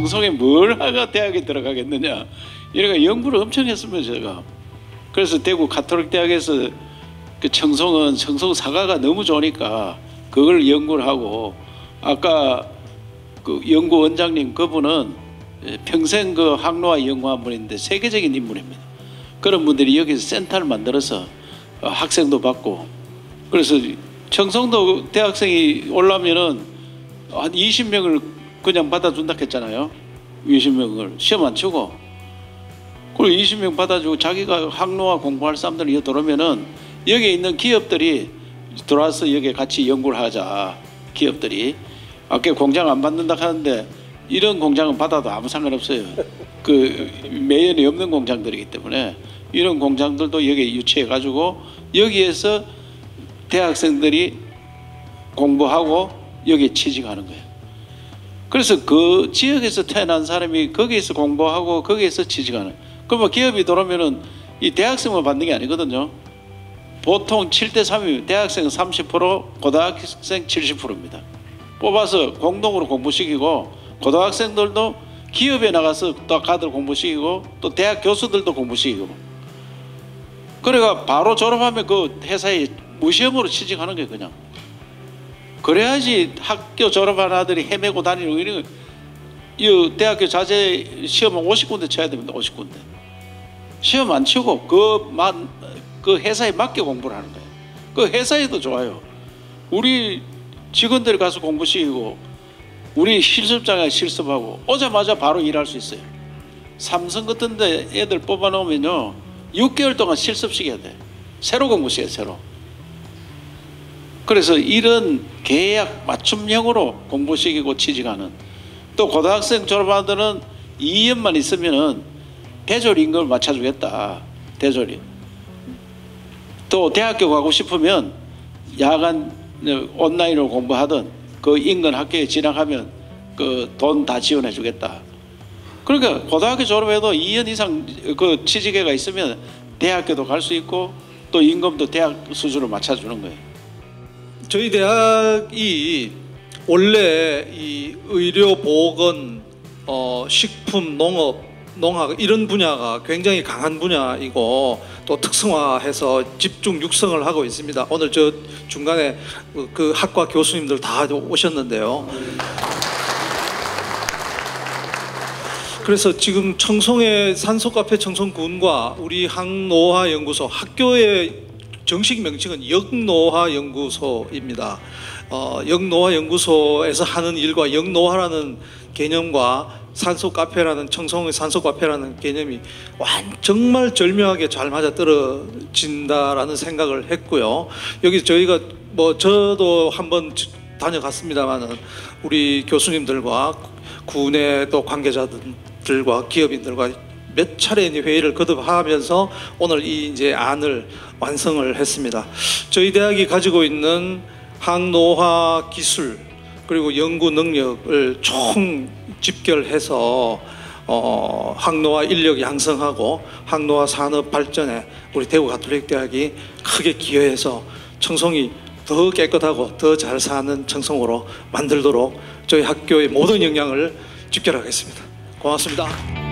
청송에 뭘 하가 대학에 들어가겠느냐. 이래가 연구를 엄청 했습니다 제가. 그래서 대구 가톨릭 대학에서 그 청송은 청송 사과가 너무 좋으니까 그걸 연구를 하고, 아까 그 연구 원장님 그분은 평생 그 항로화 연구한 분인데 세계적인 인물입니다. 그런 분들이 여기서 센터를 만들어서 학생도 받고, 그래서 청송도 대학생이 올라오면은 한 20명을 그냥 받아준다 했잖아요. 20명을 시험 안 치고, 그리고 20명 받아주고 자기가 항로화 공부할 사람들이 여기 들어오면은 여기에 있는 기업들이 들어와서 여기에 같이 연구를 하자. 기업들이 아까 공장 안 받는다 하는데 이런 공장은 받아도 아무 상관없어요. 그 매연이 없는 공장들이기 때문에 이런 공장들도 여기에 유치해 가지고 여기에서 대학생들이 공부하고 여기에 취직하는 거예요. 그래서 그 지역에서 태어난 사람이 거기에서 공부하고 거기에서 취직하는. 그러면 기업이 들어오면은 이 대학생만 받는 게 아니거든요. 보통 7대3이면 대학생 30%, 고등학생 70%입니다. 뽑아서 공동으로 공부시키고, 고등학생들도 기업에 나가서 또 가들 공부시키고, 또 대학 교수들도 공부시키고. 그래가 바로 졸업하면 그 회사에 무시험으로 취직하는 거예요 그냥. 그래야지 학교 졸업한 아들이 헤매고 다니고 이런 거. 이 대학교 자제 시험은 50군데 쳐야 됩니다. 50군데. 시험 안 치고 그 회사에 맞게 공부를 하는 거예요. 그 회사에도 좋아요. 우리 직원들이 가서 공부시키고 우리 실습장에 실습하고 오자마자 바로 일할 수 있어요. 삼성 같은 데 애들 뽑아놓으면요 6개월 동안 실습시켜야 돼. 새로 공부시켜요. 새로. 그래서 이런 계약 맞춤형으로 공부시키고 취직하는, 또 고등학생 졸업한 애들은 2년만 있으면은 대졸 임금을 맞춰주겠다. 대졸이. 또 대학교 가고 싶으면 야간 온라인으로 공부하던 그 인근 학교에 진학하면 그 돈 다 지원해 주겠다. 그러니까 고등학교 졸업해도 2년 이상 그 취직회가 있으면 대학교도 갈 수 있고 또 임금도 대학 수준으로 맞춰주는 거예요. 저희 대학이 원래 이 의료, 보건, 식품, 농학 이런 분야가 굉장히 강한 분야이고 또 특성화해서 집중 육성을 하고 있습니다. 오늘 저 중간에 그 학과 교수님들 다 오셨는데요. 그래서 지금 청송의 산소카페 청송군과 우리 항노화연구소, 학교의 정식 명칭은 역노화연구소입니다. 역노화연구소에서 하는 일과 역노화라는 개념과 산소카페라는, 청송의 산소카페라는 개념이 정말 절묘하게 잘 맞아떨어진다라는 생각을 했고요. 여기 저희가 저도 한번 다녀갔습니다만은 우리 교수님들과 군의 또 관계자들과 기업인들과 몇 차례 회의를 거듭하면서 오늘 이 이제 안을 완성을 했습니다. 저희 대학이 가지고 있는 항노화 기술 그리고 연구 능력을 총 집결해서 항노화 인력 양성하고 항노화 산업 발전에 우리 대구 가톨릭 대학이 크게 기여해서 청송이 더 깨끗하고 더 잘 사는 청송으로 만들도록 저희 학교의 모든 역량을 집결하겠습니다. 고맙습니다.